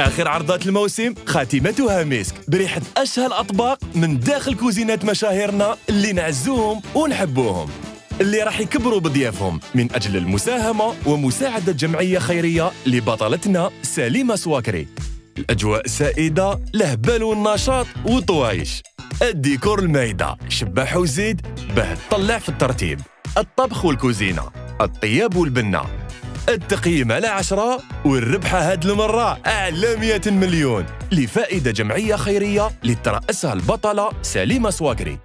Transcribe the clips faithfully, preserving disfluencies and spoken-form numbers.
آخر عرضات الموسم خاتمتها مسك بريحة أشهى الأطباق من داخل كوزينات مشاهيرنا اللي نعزوهم ونحبوهم، اللي راح يكبروا بضيافهم من أجل المساهمة ومساعدة جمعية خيرية لبطلتنا سليمة سواكري. الأجواء سائدة، لهبال والنشاط وطوايش. الديكور المايدة شباح وزيد باه تطلع في الترتيب. الطبخ والكوزينة، الطياب والبنة. التقييم على عشرة والربحة هاد المرة أعلى مئة مليون لفائدة جمعية خيرية اللي ترأسها البطلة سليمة سواكري.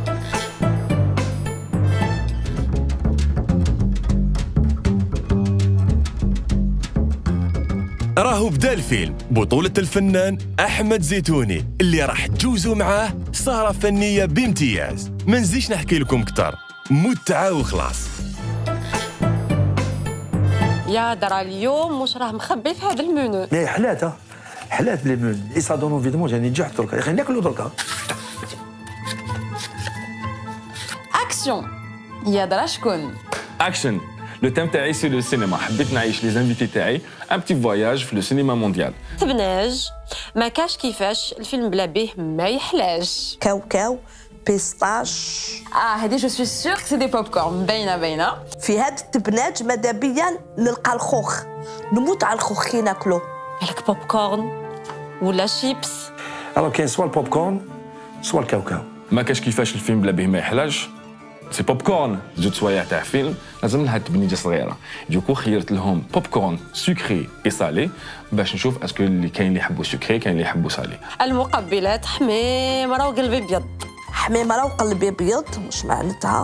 راهو بدا الفيلم بطولة الفنان أحمد زيتوني اللي راح تجوزوا معاه سهرة فنية بامتياز. ما نزيش نحكي لكم كتر، متعة وخلاص. يا درا اليوم واش راه مخبي في هذا المنيو؟ لا حلات حلات لي منيو اي سا دون انفيدمون جاني نجحت دركا يا اخي ناكلو دركا. اكسيون. يا درا شكون؟ اكشن. لو تيم تاعي سي لو سينما، حبيت نعيش لي زانفيتي تاعي ان بتي فواياج في لو سينما مونديال. تبناج ما كاش كيفاش الفيلم بلا بيه ما يحلاش. كاوكاو بيستاش. اه هادي جو سوي سيغ سي دي بوب كورن باينه باينه. في هاد التبناج ماذا بيا نلقى الخوخ، نموت على الخوخ كي ناكلو. بالك بوب كورن ولا شيبس؟ الوغ كاين سوا البوب كورن سوا الكاوكاو. ما كاش كيفاش الفيلم بلا بيه ما يحلاش. سي بوب كورن، زوج سوايع تاع فيلم لازم لها تبنيجه صغيره. دوكو خيرت لهم بوب كورن سكري اي سالي باش نشوف اسكو اللي كاين اللي يحبوا سكري كاين اللي يحبوا سالي. المقبلات حميمه وقلبي ابيض. حميمه وقلبي ابيض واش معناتها؟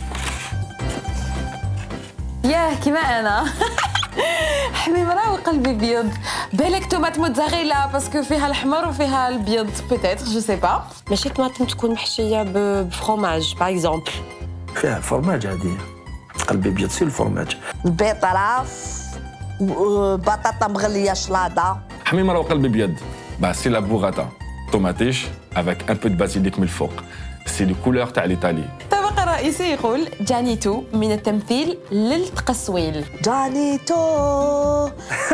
ياه كيما انا. حميمه وقلبي ابيض. بالك تومات موتزاريلا باسكو فيها الحمر وفيها الابيض بيتيتر جو سي با. ماشي طماطم تكون محشيه بفرomage باغ اكزومبل. فيها فرماج عاديه. قلبي ابيض سي الفرماج. البيطراف بطاطا مغليه شلاضه. حميمه وقلبي ابيض با سي لا بوغاتا طوماتيش افيك ان بو دو بازيليك من الفوق. سي لو كولور تاع ليطالي. الطبق الرئيسي يقول جانيتو من التمثيل للتقصويل. جانيتو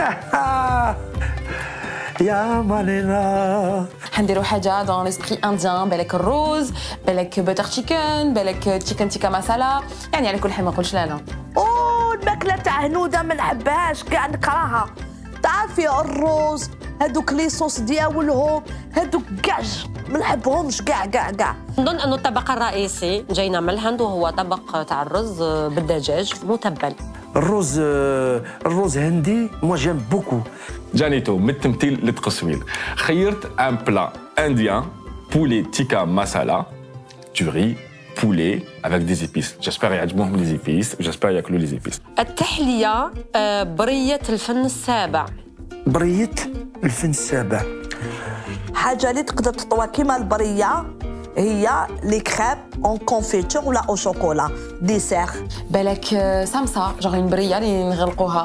يا مالينا. حنديرو حاجه دون ليسبري انديان، بالك الروز، بالك بوتر تشيكن، بالك تشيكن تيكا مسالا، يعني على كل حال ما نقولش لا لا. اوه الماكله تاع هنوده ما نحبهاش كاع نكرهها. تعرفي الروز هادوك لي صوص ديالهم هادوك كاع ما نحبهمش كاع كاع كاع. نظن انه الطبق الرئيسي جاينا من الهند وهو طبق تاع الرز بالدجاج متبل. الرز الرز هندي موا جيم بوكو. جانيتو من التمثيل للتقصويل. خيرت ان بلا انديان بولي تيكا مسالا توري بولي افيك دي زيبيس. جيسبر يعجبوهم لي زيبيس وجيسبر ياكلوا لي زيبيس. التحليه بريه الفن السابع. بريه الفن السابع حاجه اللي تقدر تطوى كيما البريه هي لي كريب اون كونفيتور ولا او شوكولا ديسير. بالك سامسا جوغ اون بريه اللي نغلقوها.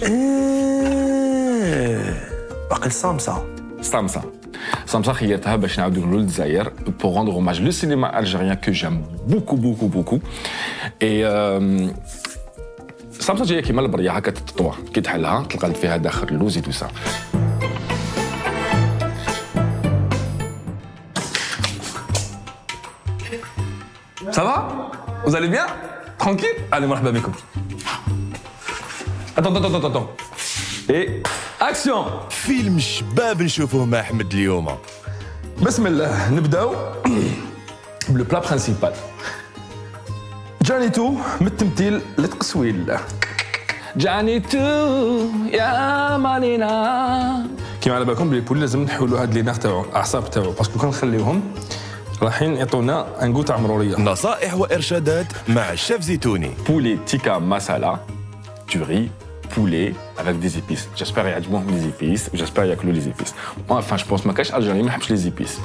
ايه باقي السامسا. سامسا سامسا خيرتها باش نعاودو نقولوا للجزائر بور روندر اوماج لو سينما الجيريان كو جام بوكو بوكو بوكو. اي سامسا جايه كيما البريه هكا تطوى كي تحلها تلقى فيها داخل اللوز تو سا. Ça va? Vous allez bien? Tranquille? Allez, مرحبا بكم. Attends, attends, attends, attends. Et action! فيلم الشباب نشوفوه مع أحمد اليوم. بسم الله نبداو بلو بلا برينسيبال. جانيتو من التمثيل للتقصويل. جانيتو يا مالينا. كيما على بالكم بلي بولي لازم نحولوا هاد لي نار تاعو الاعصاب تاعو باسكو كون نخليوهم رايحين يعطونا انغو تاع مروريه. نصائح وارشادات مع الشيف زيتوني. بولي تيكا مسالا توري بولي افيك دي زيبيس. جيسبر يعجبوهم لي زيبيس وجيسبر ياكلوا لي زيبيس. enfin je pense ما كاش الجيري ما يحبش لي زيبيس.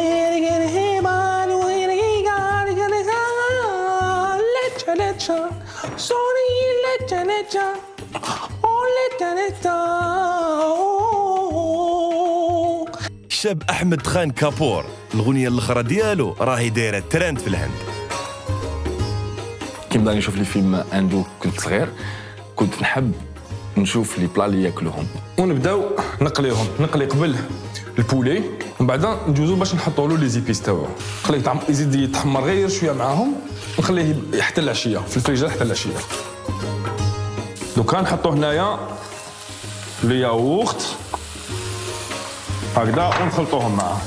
الشاب أحمد خان كابور الغنية الأخرى ديالو راهي دايرة ترند في الهند. كي بداني نشوف لي فيلم اندو كنت صغير كنت نحب نشوف لي بلا اللي ياكلوهم ونبداو نقليهم. نقلي قبل البولي ومن بعد ندوزو باش نحطوا له لي زيبيس تاعو. نخليه يطعم يزيد يتحمر غير شويه معاهم ونخليه حتى العشيه في الفريجر حتى العشيه. دوكا نحطو هنايا لي ياغورت هكذا ونخلطوهم معاه.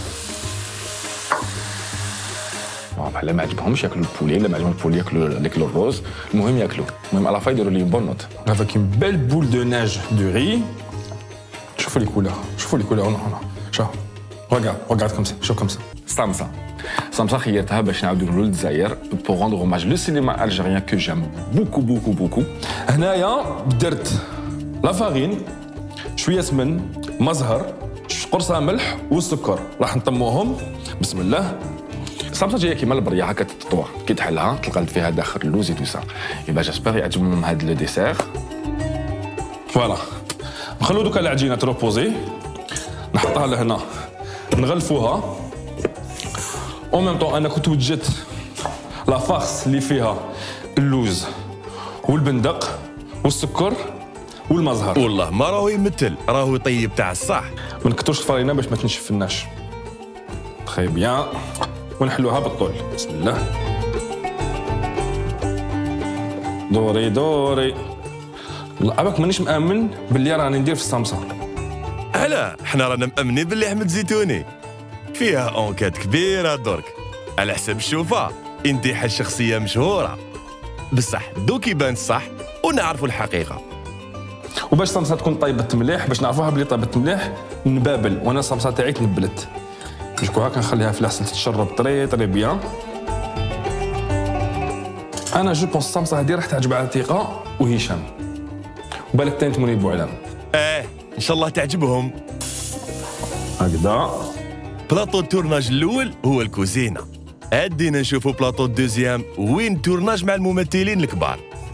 بحال ما عجبهمش ياكلوا البولي، لا ما عجبهم البولي ياكلوا ياكلوا الروز، المهم ياكلوا. المهم على فا يديروا لي بون نوت. افيك اون بيل بول دو نيج دو ري. شوفوا لي كولور، شوفوا لي كولور هنا هنا. شوف ريغارد ريغارد كوم سا، شوف كوم سا. سامسا سامسا خيرتها باش نعاودو نقولوا للجزائر بور روندر اوماج لو سينما الجيريان كو جام بوكو بوكو بوكو. هنايا درت لا فارين، شويه سمن، مزهر، قرصه ملح والسكر. راح نطموهم بسم الله. السامسا جايه كيما البريه هكا تطوى، كي تحلها تلقى فيها داخل اللوز تو سا. يبقى جاسبر يعجبهم هذا لو ديسير. فوالا نخلو دوكا العجينه تروبوزي، نحطها لهنا نغلفوها. او ميم طون انا كنت وجدت لا فارس اللي فيها اللوز والبندق والسكر والمزهر. والله ما راهو يمثل، راهو يطيب تاع الصح. ما نكتروش الفرينه باش ما تنشفناش. تخي بيان ونحلوها بالطول. بسم الله. دوري دوري. عباك مانيش مآمن باللي راني ندير في السامسا. علاه؟ حنا رانا مأمنين باللي احمد زيتوني فيها اونكات كبيره درك على حسب الشوفه. انت حال شخصيه مشهوره بصح دوك يبان الصح ونعرفوا الحقيقه. وباش السامسا تكون طيبت مليح، باش نعرفوها بلي طيبت مليح نبابل. وانا السامسا تاعي تنبلت شكون هكا نخليها في العسل تتشرب طري طري بيان. انا جو بونس السامسا هادي راح تعجب عتيقه وهشام وبالك تاني تموني بوعلام. اه ان شاء الله تعجبهم. هكذا بلاطو التورناج الاول هو الكوزينه. ادينا نشوفوا بلاطو الدوزيام وين تورناج مع الممثلين الكبار.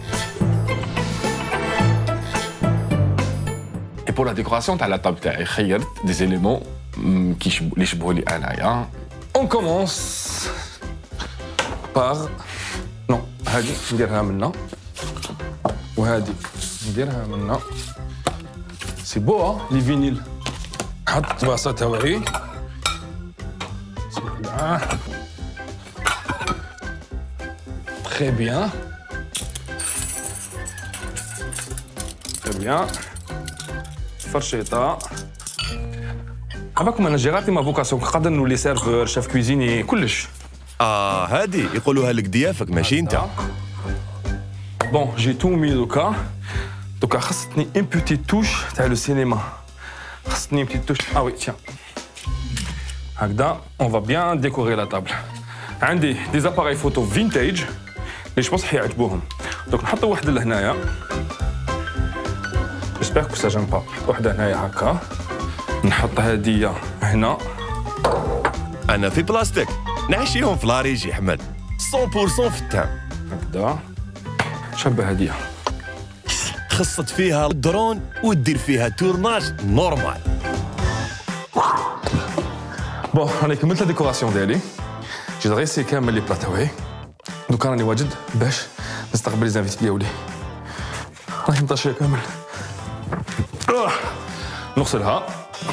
اي بور لا ديكوراسيون تاع لا طاب تاعي خيرت دي زيليمون كي اللي يشبهوا لي انايا. اون كومونس باغ نو هادي نديرها منا وهادي نديرها منا. سي بو لي فينيل. نحط الطباسه تاوعي بسم الله. تري بيان تري بيان. فرشيطه. عباكم انا جيراتي ما فوكاسيون نقدر نولي سيرفور شاف كويزيني كلش. اه هادي يقولوها لك ضيافك ماشي انت. بون جي تو مي دوكا. دوكا خصتني ان بوتي توش تاع لو سينما. خصني ان بوتي توش. اه وي تيان هكذا اون فا بيان ديكوري لا طابل. عندي دي زاباراي فوتو فينتاج اللي جبونس حيعجبوهم. دوك نحطو واحد لهنايا. جيسبيغ كو سا جام با. وحده هنايا هكا. نحط هديه هنا. انا في بلاستيك نعشيهم في لاريجي حمد مية بالمية في التام. هكذا شبه هديه. خصت فيها الدرون ودير فيها تورناج نورمال. بون راني كملت لا ديكوراسيون ديالي. جيت غيسي كامل لي بلا تاوعي. دوكا راني واجد باش نستقبل لي زانفيتي ديالي. راني مطاشيه كامل. نغسلها.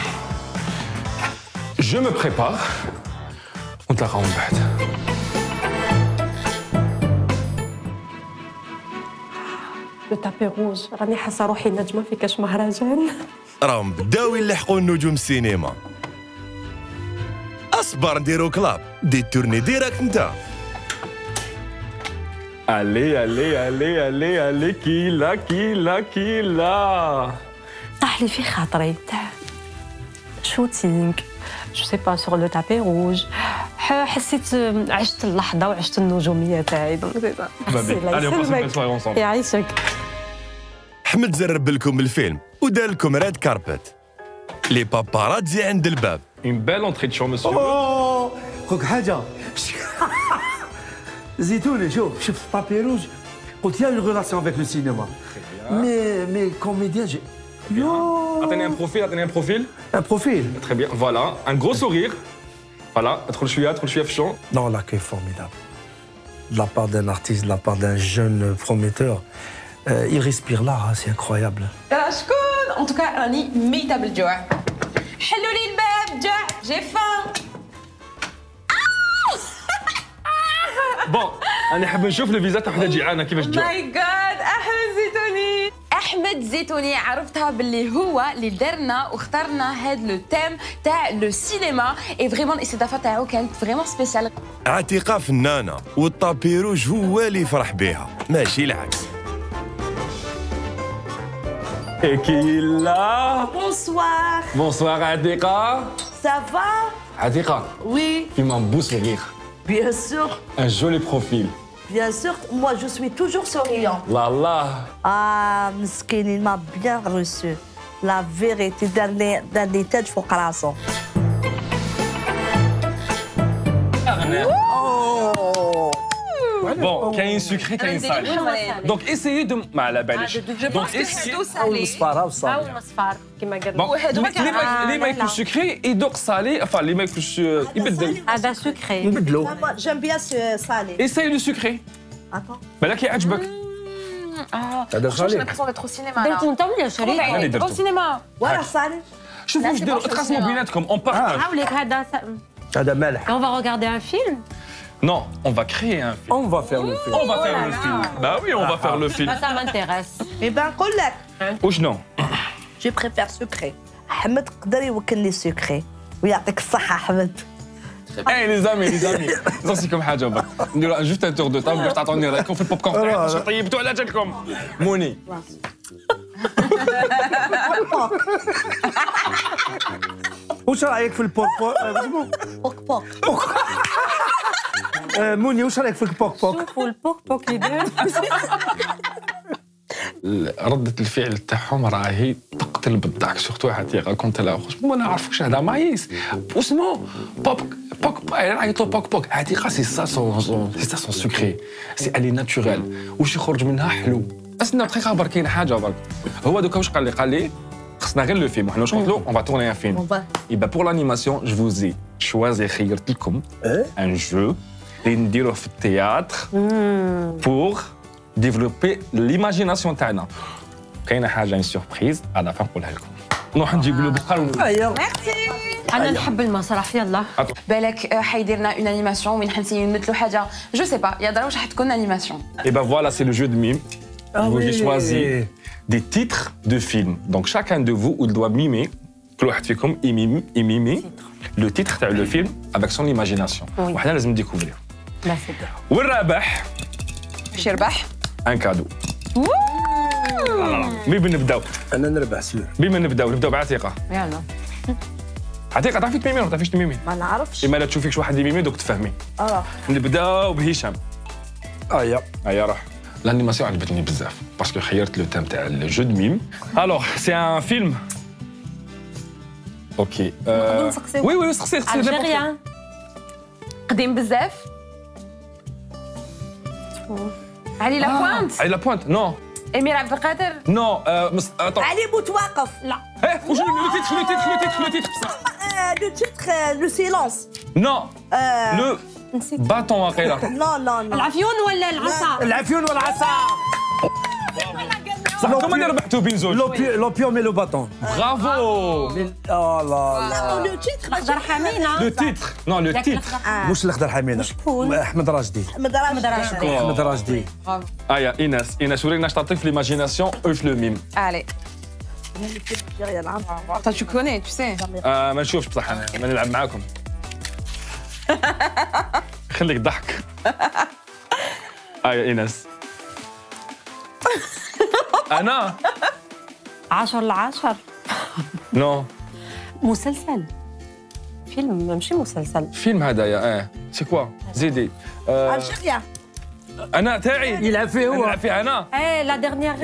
جو مو بريبار ونتلاقاو من بعد. لو تابي روج راني حاسه روحي نجمه في كاش مهرجان. راهم بداو يلحقوا نجوم السينما. اصبر نديرو كلاب دي تورني ديريكت انت. الي الي الي الي الي كيلا كيلا كيلا. طاح لي في خاطري تاع شوتينغ جو سي با سور لو تابي روج. حسيت عشت اللحظه وعشت النجوميه تاعي. دونك سي يعيشك. حمد زرب لكم الفيلم ودار لكم ريد كاربت. لي باباراتزي عند الباب. اون بيل اونتري دو شو مسيو. اوه خوك حاجه زيتوني شوف شفت بابي روج قلت يا اون ريلاسيون افيك لو سينما مي مي كوميديان جي يو. عطيني ان بروفيل عطيني ان بروفيل. ان بروفيل تري بيان فوالا ان غرو سورير. فوالا ادخل شويه ادخل شويه في الشون. Non, l'accueil formidable. De la part d'un artiste, de la part d'un jeune prometteur. il respire là, c'est incroyable. راه شكون؟ ان توكا راني ميته بالجوع. حلوا لي الباب جوع جي فان. بون انا حاب نشوف لو فيزا تاع وحده جيعانه كيفاش تجوع. ماي جاد احمد زيتوني. احمد زيتوني عرفتها باللي هو اللي درنا واخترنا هاد لو تيم تاع لو سينما اي فريمون الاستضافه تاعو كانت فريمون سبيسيال. عتيقة فنانة والطابي روج هو اللي يفرح بها ماشي العكس. اكيلا بونسوار بونسوار عتيقة. سافا عتيقة وي في un beau sourire, بيان سور un joli profil. بيان سور moi je suis toujours souriant. لا لا اه مسكين il m'a bien reçu la vérité دارني دارني تاج فوق راسه. بون كاين سكري كاين سالي دونك اسيي دو ما على باليش دونك اسيي المصفارة والصافي. هاو مصفار كما قال. بون اللي ما ياكلش سكري يذوق سالي enfin اللي ما ياكلش يبدل. هذا سكري. نبدلو. جيم بيان سالي. اسيي لو سكري اتون بالك يعجبك. اه هذا j'ai صالح. l'impression d'être au cinéma درتو انت ولا شريك؟ أنا درتو. au cinéma. ولا سالي. شوفوا واش ديروا تقسموا بيناتكم اون بارتاج. حاولك هذا. هذا مالح. On va regarder un film. Non, on va créer un film. On va faire le film. On va faire le film. Bah oui, on va faire le film. Ça m'intéresse. اي بان نقول لك وشنو؟ جو بريفير سكري. احمد قدر يوكلني سكري ويعطيك الصحه احمد. اي لي زامي لي زامي نوصيكم حاجه برك نديروا جوست ان تور دو طاب باش تعطوني رايكم في البوب كورن تاعي واش طيبتوا على جالكم. موني واش رايك في البوك بوك بوك. موني واش رايك في البوك بوك؟ شوفوا البوك بوك يدير. ردة الفعل تاعهم راهي تقتل بالضحك سورتو عتيقة كنت لا ما نعرفوش هذا مايس واسمو بوك بوك عيطوا بوك بوك عتيقة سي سا سون سي سا سون سكري سي الي ناتوريل واش يخرج منها حلو. استنى دقيقة برك كاين حاجة برك هو دوكا واش قال لي قال لي خصنا غير لو فيلم وحنا واش قلت له اون فا تورني ان فيلم. يبقى بور لانيماسيون جو فوزي شوازي خيرت لكم ان جو اللي نديروه في التياتر بور ديفلوبي ليماجيناسيون تاعنا. كاينه حاجه ان سوربريز انا فا نقولها لكم. نروح نجيب له بقال. انا نحب المسرح يلا. بالك حيديرنا اون انيماسيون وين حنسيو نمثلوا حاجه جو سي با يا دار واش حتكون انيماسيون. Et ben voilà, c'est le jeu de mime. Vous oui. avez choisi des titres de films. Donc chacun de vous il doit mimer, كل واحد فيكم يميم يميمي le titre تاع le film avec son imagination. وحنا لازم نديكوفريو. لا سي بيان. والرابح باش يربح ان كادو. بما نبداو انا نربح سير. بما نبداو نبداو بعتيقة. يلا. عتيقة تعرفي تميمي ولا تعرفيش تميمي؟ ما نعرفش. إما لا تشوفيك شي واحد يميمي دوك تفهمي. اه نبداو بهشام. ايا هيا روح. L'animation عجبتني بزاف باسكو خيرت لو تيم تاع الجو دو ميم. الوغ سي ان فيلم. اوكي. نقدروا نسقسيو. وي وي سقسي سقسي. الجيريان. قديم بزاف. علي لا بوانت. علي لا بوانت نو امير عبد القادر. نو اتون. علي متوقف. لا. ايه واش لو تيتر لو تيتر لو تيتر لو تيتر بصح. لو تيتر لو سيلونس. نو لو نسيت. باطون واقيلا. نو نو نو. العفيون ولا العصا؟ العفيون والعصا. صح انتوما اللي ربحتوا بين زوج. لوبيوم اي لو باطون. برافو. اه لا لو تيتر خضر حمينه. لو تيتر نو لو تيتر. مش الاخضر حمينه. شكون؟ احمد راشدي. احمد راشد. احمد راشدي. ايا ايناس ايناس ورينا اش تعطيك في ليماجيناسيون او في لو ميم. Allez. Toi, tu connais, tu sais. آه ما نشوفش بصح انا ما نلعب معاكم. خليك ضحك. ايا ايناس. انا عشر لعشر. نو مسلسل. فيلم ماشي مسلسل. فيلم هذايا اه سي كوا زيدي. آه الجيريان. انا تاعي يلعب فيه هو. نلعب فيه انا. ايه لا ديرنيير.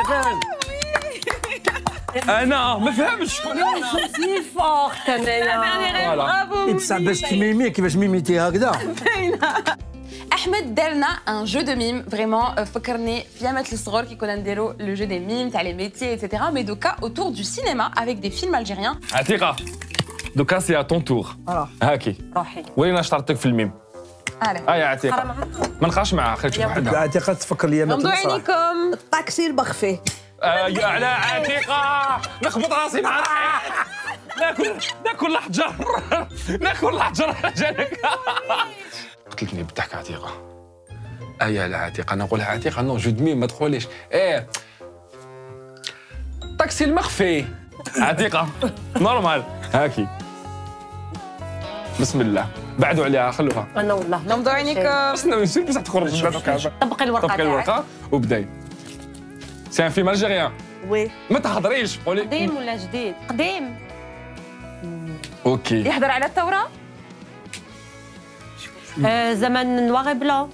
انا ما فهمتش شكون انا. سي فورت انايا. فوالا بصح باش تميمي كيفاش ميميتي هكذا. احمد دارنا ان جو دو ميم فريمون فكرني في ايامات الصغر كي كنا نديرو لو جو دي ميم تاع لي ميتيي ايتترا مي دوكا اوتور دو سينما افيك دي فيلم الجيريان. عتيقة دوكا سي ا طون تور. هاكي روحي. ورينا اش تعطيك في الميم. Allez. هيا عتيقة ما نقاش معاها خليك تشوف وحدها. عتيقة تفكر لي غمضوا عينيكم. طاكسي المخفي. آه على عتيقة نخبط راسي مع ناكل ناكل الحجر ناكل الحجر جالك قتلتني بالضحك عتيقة. ايا على عتيقة انا نقولها عتيقة نو جو دمي ما تدخليش. ايه طاكسي المخفي عتيقة نورمال هاكي. بسم الله بعدوا عليها خلوها. انا والله نمضوا عينيكم. بس نسير بصح تخرج من الكعبة. طبقي الورقه طبقي الورقة وبداي. سي ان فيلم الجيريان. وي. ما تهضريش قولي. قديم ولا جديد؟ قديم. اوكي. يحضر على الثورة؟ آه زمن نواغي بلون.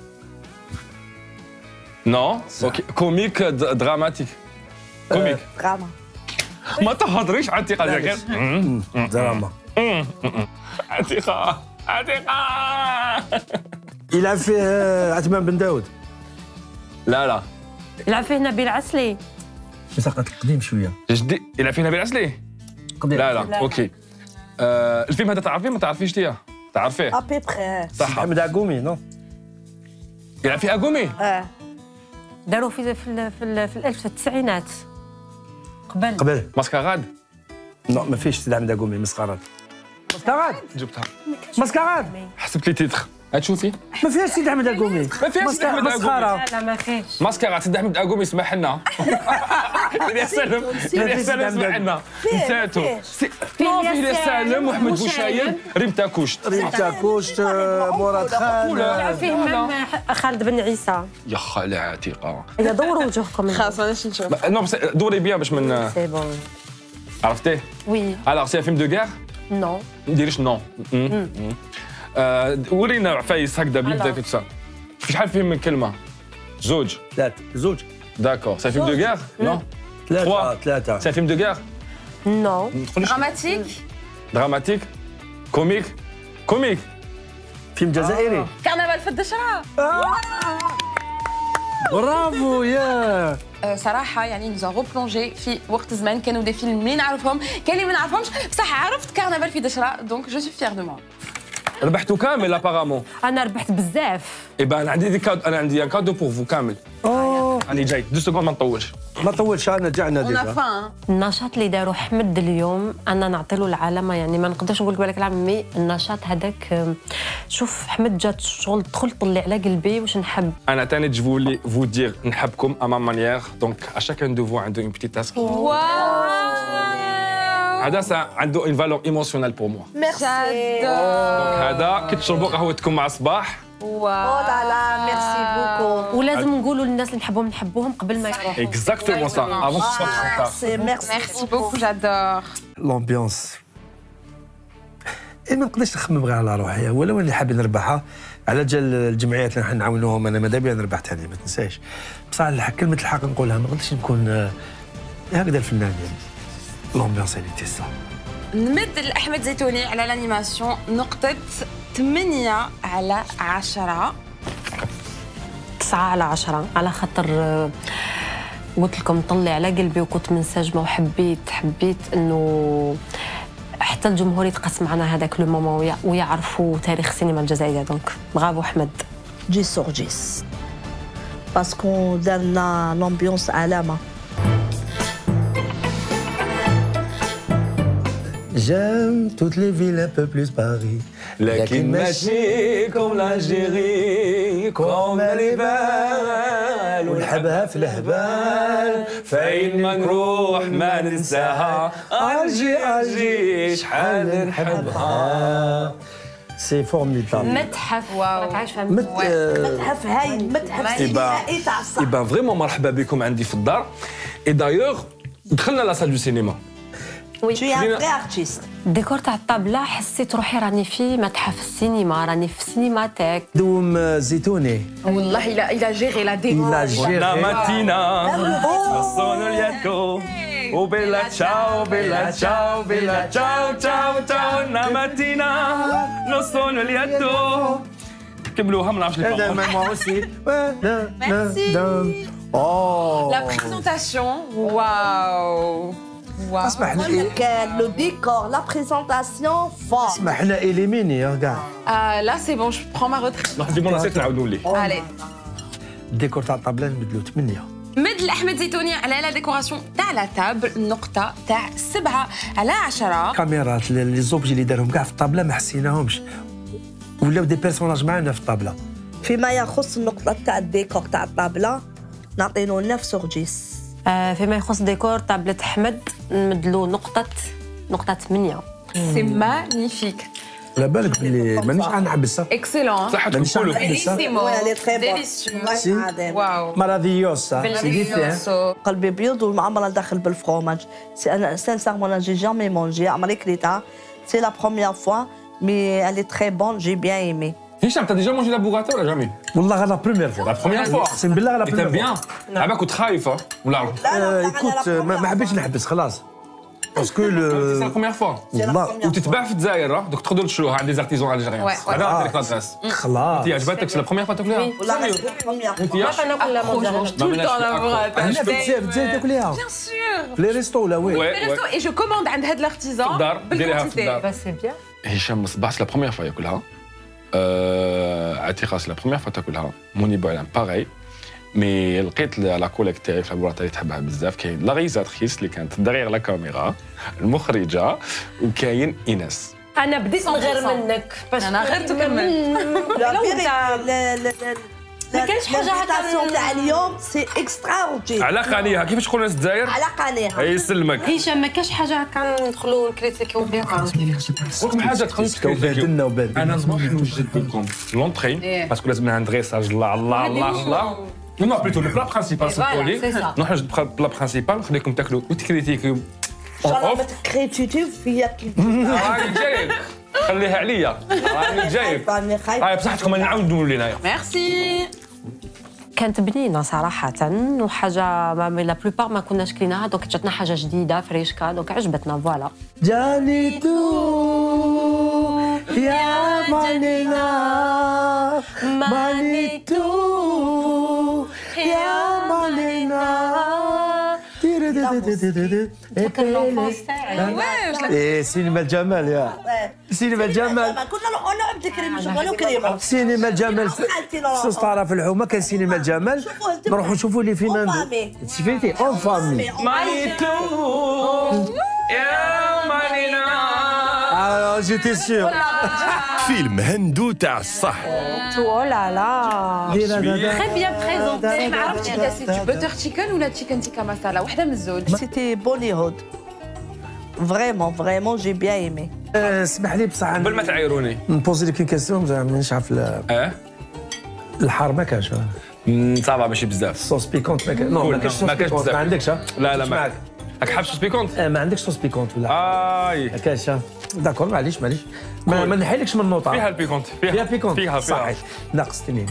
نو اوكي كوميك د- دراماتيك. كوميك. دراما. ما تهضريش عتيقة ديالك. دراما. عتيقة عتيقة. يلعب فيه عثمان بن داود. لا لا يلعب فيه نبيل عسلي. بس قلت قديم شويه. جدي يلعب فيه نبيل عسلي. قديم. لا لا اوكي. آه الفيلم هذا تعرفيه ما تعرفيش ليه؟ تعرفيه؟ ابي بخي. صح. محمد عقومي نو. يلعب فيه اغومي. اه. داروا في في ال- في, ال- في الالف التسعينات. قبل. قبل. ماسكاراد. نو ما فيش سيد احمد عقومي مسكرات. مسكرات. جبتها. مسكرات. حسبت لي تيتر. هتشوفي؟ ما فيهاش سيد احمد عقومي. ما فيهاش سيد أحمد عقومي. مسخره. لا لا ما فيش. ماسكاراد سيد احمد اغومي يسمح لنا. يا سالم يا سالم اسمح لنا. نساتو. نو فيه يا سالم محمد بوشايب ريم تاكوشت. ريتا كوشت مراد خان. يلعب فيه مام خالد بن عيسى. يا خالة عتيقة. يا دوروا وجوهكم. خلاص ماناش نشوف. نو بس دوري بيان باش من سي بون. عرفتيه؟ وي. الوغ سي فيلم دو غير. نو. ما نديريش نو. آه، ورينا عفايس هكذا بيبدا ألا. كتسا. في شحال فيه من كلمة؟ زوج. ثلاث زوج. داكور سي فيلم دو غير؟ نو. ثلاثة تخوا. ثلاثة. سي فيلم دو غير؟ نو. ما تقوليش دراماتيك. دراماتيك؟ كوميك؟ كوميك؟ فيلم جزائري. كرنفال في الدشرة. برافو يا. آه، صراحة يعني نزا غوبلونجي في وقت زمان كانوا دي فيلم اللي نعرفهم كاين اللي ما نعرفهمش بصح عرفت كرنفال في دشرة دونك جو سوي فيغ دو موا. ربحتوا كامل ابارامون. انا ربحت بزاف. اي بان عندي دي كادو انا عندي ان كادو بور فو كامل. اوه راني جاي دو سكوند ما نطولش. ما طولش انا رجعنا اون ا ديجا. فان. النشاط اللي داروا حمد اليوم انا نعطي له العلامه يعني ما نقدرش نقول لك العام مي النشاط هذاك آم، شوف حمد جات شغل دخل طلع على قلبي واش نحب. انا تاني جو فولي فو دير نحبكم ا ما مانيير دونك ا شاكان دو فو عنده اون بيتيت تاسك. واو. هذا سا عنده اون فالور ايموسيونيل بور موا. ميرسي. جادور. هذا كي تشربوا قهوتكم مع الصباح. واو. او لا لا ميرسي بوكو. ولازم نقولوا للناس اللي نحبهم نحبوهم قبل ما يروحوا. اكزاكتومون سا افون تسوا ميرسي ميرسي ميرسي بوكو جادور. لومبيونس. إيه ما نقدرش نخمم غير على روحي ولو اللي حاب نربحها على جال الجمعيات اللي نحن نعاونوهم انا ماذا بيا نربح ثاني ما تنساش بصح الح- كلمه الحق نقولها ما نقدرش نكون آه، هكذا الفنان يعني لومبيونس اللي تي سا. نمد لأحمد زيتوني على الانيماسيون نقطة ثمانية على عشرة. تسعة على عشرة على خاطر آه، قلت لكم طلع على قلبي وكنت منسجمه وحبيت حبيت انه حتى الجمهور يتقاس معنا هذاك لو مومون ويع- ويعرفوا تاريخ السينما الجزائريه دونك برافو احمد. جي سور جيس باسكو درنا لومبيونس علامه. J'aime toutes les villes un peu plus Paris. لكن ماشي كوم لالجيري كوم الهبال ونحبها في الهبال فين ما نروح ما ننساها أرجي أرجي شحال نحبها. سي فورميدابل. متحف واو. راك عايش فاهم. مت متحف هايل متحف سينمائي تاع الصح. يبان فريمون مرحبا بكم عندي في الدار. اي دايوغ دخلنا لا سال دو سينما. وي. Tu es un vrai artiste. الديكور تاع الطابله حسيت روحي راني في متحف السينما راني في سينماتيك. دوم زيتوني. والله إلا إلا جيري لا دي. إلا جيري. لا ماتينا نصونو الياتو وبيلا تشاو بيلا تشاو بيلا تشاو تشاو تشاو نا ماتينا نصونو الياتو. كملوها ما نعرفش هذا لي ما اوسي. Merci. اوه La présentation. واو. واو. اسمح نقول لي لك لو ديكور لا بريزونطاسيون فور. اسمح لنا إليميني كاع. Ah, là c'est bon, je prends ma retraite. ديما نسيت نعاودوا لي. Allez. الديكور تاع الطابله نبدلو ثمانية. مد الاحمد زيتوني على لا ديكوراسيون تاع لا تابل نقطه تاع سبعة على عشرة. كاميرات لي زوبجي اللي دارهم كاع في الطابله ما حسيناهمش، ولاو دي بيرسوناج معنا في الطابله. فيما يخص النقطه تاع الديكور تاع الطابله نعطينو تسعة سور عشرة. آه فيما يخص ديكور طابلة أحمد نمدلو نقطة نقطة ثمانية. سي مانيفيك. على بالك بلي مانيش غنحبسها. اكسلون. صحتكم كلوا. ديليسيمو. لي تري ديليسيو. واو. مارافيوسا. ديليسيو. قلبي بيض والمعمره داخل بالفروماج. سي انا سانسيرمون انا جي جامي مونجي عمري كليتها. سي لا بروميير فوا مي الي تري بون جي بيان ايمي. هشام t'as déjà mangé la burrata ولا jamais؟ والله لا بروميير فوا. La première fois. اقسم بالله لا Et بروميير t'aimes bien؟ عباك كنت خايفة ولا؟ ايكوت ما حبيتش نحبس خلاص. باسكو C'est لو la première fois. والله وتتباع في الجزائر دوك تقدروا تشوفوها عند دي زارتيزون الجيريان. هذا عندك لادريس. خلاص. انت عجبتك سي لا بروميير فوا تاكلها؟ والله لا بروميير انت ما كناكل لا موزاريلا. tout le temps la burrata. انا بزاف بزاف تاكليها Bien sûr. في لي ريستو ولا وين. Et je commande عند هاد l'artisan. الدار ديريها في الدار. بس بيان. هشام مصباح سي لا بروميير فوا ياكلها. عتيقه سي لا بروميير فوا تاكلها. موني بايلان باغي. مي لقيت لا كوليك تاعي في البلاطه اللي تحبها بزاف كاين لا ريزاتريس اللي كانت دغيغ لا كاميرا المخرجه وكاين ايناس. انا بديت نغير منك باش أنا غير تكمل. لا لا ما كاينش حاجه هكا تاع اليوم سي اكسترا اوردينري. على قانيها كيفاش تقولوا الناس الجزائر؟ على قانيها. يسلمك. هشام ما كاينش حاجه هكا ندخلوا نكريتيكيو بها. قلت لكم حاجه تخليك بادلنا وبادلنا. انا صباح نوجد لكم لونطري باسكو لازم لها دريساج الله الله الله الله. نو بليتو لو بلا برينسيبال سيبولي نروح بلا برينسيبال نخليكم تاكلوا وتكريتيكيو. ان شاء الله ما تكريتيتي فيا كيف. راني جايك خليها عليا راني جايك. راني خايفه. هاي بصحتكم انا نعاود نقول لنا. ميرسي. كانت بنينه صراحه وحاجه ما لا بلوبار ما كناش كليناها دونك جاتنا حاجه جديده فريشكا دونك عجبتنا فوالا. جاني تو يا مانينا ماني تو يا مانينا. ايه سينما الجمال يا سينما الجمال. كنا نروحوا نعبد كريم شغلوا كريمه. سينما الجمال في سوسطاره في الحومه كان سينما الجمال نروحوا نشوفوا لي فيلم سمعتي اون فامي. مانيتو يا مانينا. اه جيتي سيور. فيلم هندو تاع الصح. او لا لا تري بيان بريزونتي. ما عرفتش اذا سيتي بوتر تشيكن ولا تشيكن تيكا مسالا وحده من الزوج. سيتي بوليهود فريمون فريمون جي بيان ايمي. اسمح لي بصح قبل ما تعايروني نبوزي لك كيسيون زعما مانيش عارف اه الحار ما كانش. صافا ماشي بزاف. صوص بيكونت ما كانش. نو ما كانش صوص بيكونت ما عندكش. لا لا ما راك حاب صوص بيكونت. ما عندكش صوص بيكونت ولا اي ما كانش. داكور معليش معليش ما, ما نحيلكش من النوطه. فيها البيكونت فيها بيكونت فيها صحيح ناقصتني.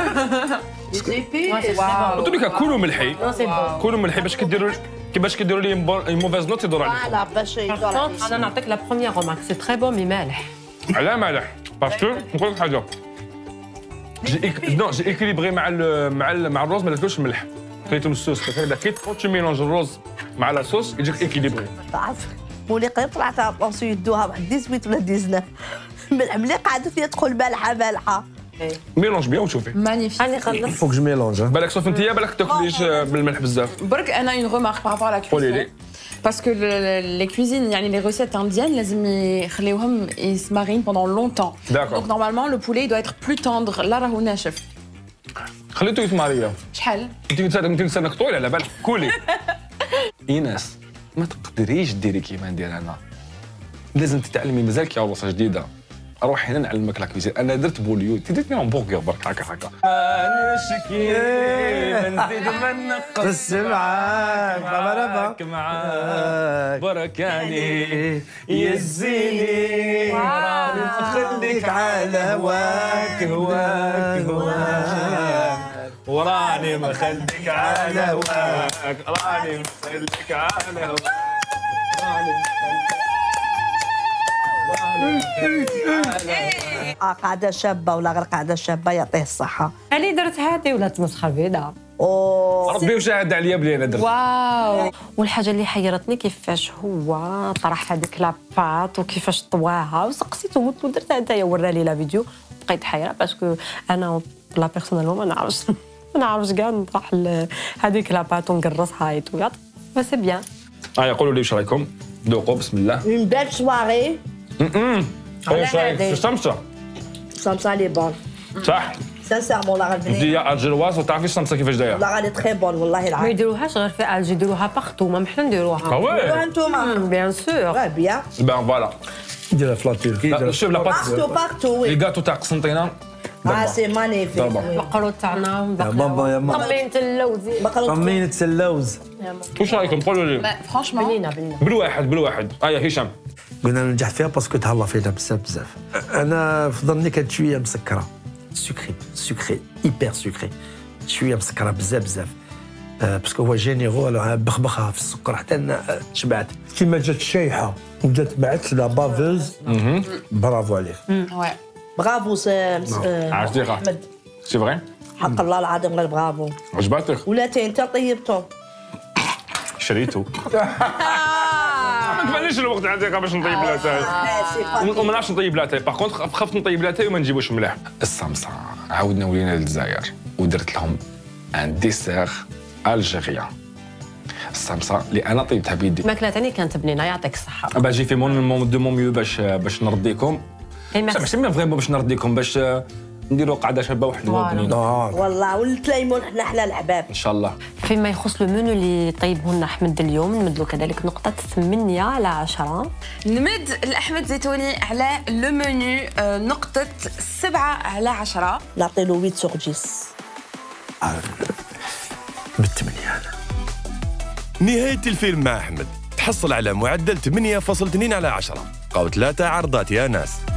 قلت لك كلوا ملحي كلوا ملحي باش كديروا كيفاش كيديروا لي موفيز نوت يدور عليكم. لا باش انا نعطيك لا بروميير رومارك سي تري بون مي مالح. علاه مالح باسكو نقول لك حاجه جي نو جي ايكيليبري مع ال مع ال مع الروز ما درتلوش ملح خليته من الصوص كي تحط ميلونج الروز مع لا صوص يجيك ايكيليبري. تعرف مولي قريب طلعت بونسو يدوها واحد ثمانية ولا تسعطاش ملي قعدت فيها تدخل مالحه مالحه. ميلونج بيان وشوفي. مانيفيك. راني خلصت. فوق جو ميلونج. بالك صوف انت بالك تاكليش بالملح بزاف. برك انا اون ريمارك بارابور لا قولي كوزين. باسكو لي كوزين يعني لي ريسيت انديان لازم يخليوهم يسمارين بوندون لونتون. دونك نورمالمون لو بولي دو اتر بلو توندر لا راهو ناشف. خليته يتماريا. شحال؟ انت انت لسانك طويل على بالك كولي. ايناس ما تقدريش ديري كيما ندير انا. لازم تتعلمي مازال كي عروسه جديده. اروح هنا نعلمك لا كوزين. انا درت بوليو انت درتني همبرغر برك هكا هكا. ما نشكي ما نزيد ما نقص معاك معاك معاك بركاني يزيني راني نخليك على هواك هواك هواك وراني مخليك على هواك راني مخليك على هواك راني قاعده شابه ولا غير قاعده شابه يعطيه الصحه. انا درت هذه ولا تمسخر بيضه. اوه ربي وشاهد عليا بلي انا درت. واو. والحاجه اللي حيرتني كيفاش هو طرح هذيك لاباط وكيفاش طواها وسقسيته ودرت انت ورا لي لا فيديو بقيت حيره باسكو انا لا بيرسونيلمون ما نعرفش ما نعرفش كاع نطرح هذيك لاباط ونقرصها يطويط بس بيان. اه قولوا لي واش رايكم؟ ذوقوا بسم الله. اون بيل سواري. امم واش رايك في السمسه؟ السمسه لي بون. صح؟ سانسيرمون والله غير بنينه. دي الجرواز وتعرفي السمسه كيفاش دايره؟ والله غير تري بون والله ما العظيم. يديروهاش غير في الجي، يديروها باغتو، ما حنا نديروها. اه وي انتوما. بيان سور. اه بيان. بان فوالا. يديرها في لا تركي لا شوف لا بارتو بات بارتو لي وي. كاتو تاع قسنطينه اه سي مانيفيك. القرود تاعنا يا ماما يا ماما طمينة اللوز. طمينة اللوز. واش رايكم؟ قولوا لي فرانشمون بنينة بنينة. بالواحد بالواحد. ايا هشام. قلنا نجحت فيها باسكو تهلا فينا بزاف بزاف. انا في ظني كانت شويه مسكره سكري سكري ايبر سكري شويه مسكره بزاف بزاف باسكو هو جينيرو بخبخها في السكر حتى انا شبعت. كيما جات شايحه وجات بعت لا بافوز. برافو عليك. وي برافو سي عرفتي غا احمد. سي فري؟ حق الله العظيم غير برافو. عجباتك؟ ولا انت طيبتهم. شريتو. ما تبانيش الوقت عندي باش نطيب لاتاي. وما نعرفش نطيب لاتاي، باغ كونطخ خفت نطيب لاتاي وما نجيبوش مليح. السمسه عاودنا ولينا للجزائر ودرت لهم ان ديسير الجيريان. السمسه اللي انا طيبتها بيدي. الماكله تاني كانت بنينه يعطيك الصحه. باجي في مون دو مون ميو باش باش نرديكم. ميرسي. ماشي مي فريمون باش نرديكم باش نديروا قعده شابه وحلوه بنينه. والله والتلايمون حنا حنا الحباب. ان شاء الله. فيما يخص المنيو اللي طيبه لنا احمد اليوم نمد له كذلك نقطه ثمانية على عشرة. نمد الأحمد زيتوني على لو منيو نقطة سبعة على عشرة. نعطي له ثمانية سوغ عشرة. بالثمانية انا. نهاية الفيلم مع أحمد تحصل على معدل ثمانية فاصلة اثنين على عشرة. قوت ثلاثة عرضات يا ناس.